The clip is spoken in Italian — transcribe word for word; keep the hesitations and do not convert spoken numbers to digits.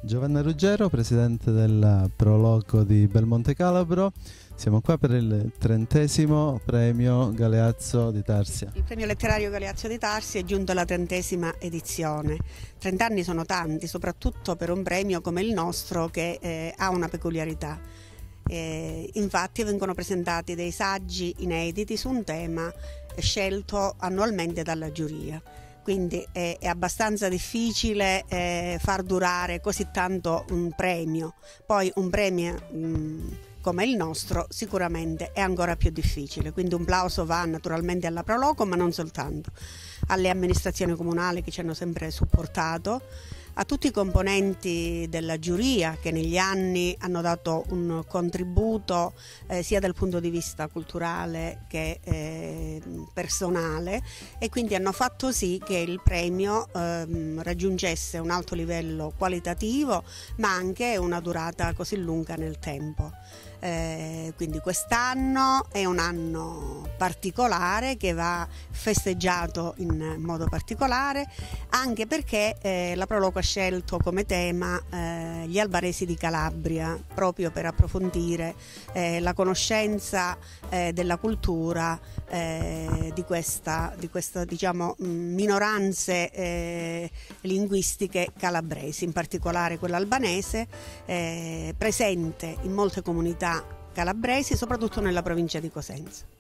Giovanna Ruggero, presidente del Proloco di Belmonte Calabro. Siamo qua per il trentesimo premio Galeazzo di Tarsia. Il premio letterario Galeazzo di Tarsia è giunto alla trentesima edizione. Trent'anni sono tanti, soprattutto per un premio come il nostro che eh, ha una peculiarità. Eh, infatti vengono presentati dei saggi inediti su un tema scelto annualmente dalla giuria. Quindi è, è abbastanza difficile eh, far durare così tanto un premio. Poi un premio mh, come il nostro sicuramente è ancora più difficile. Quindi un plauso va naturalmente alla Proloco, ma non soltanto, alle amministrazioni comunali che ci hanno sempre supportato, a tutti i componenti della giuria che negli anni hanno dato un contributo eh, sia dal punto di vista culturale che eh, personale, e quindi hanno fatto sì che il premio eh, raggiungesse un alto livello qualitativo ma anche una durata così lunga nel tempo. Eh, quindi quest'anno è un anno particolare che va festeggiato in modo particolare, anche perché eh, la Proloco ha scelto come tema eh, gli albaresi di Calabria, proprio per approfondire eh, la conoscenza eh, della cultura eh, di questa, di questa diciamo, minoranze eh, linguistiche calabresi, in particolare quella albanese, eh, presente in molte comunità calabresi, soprattutto nella provincia di Cosenza.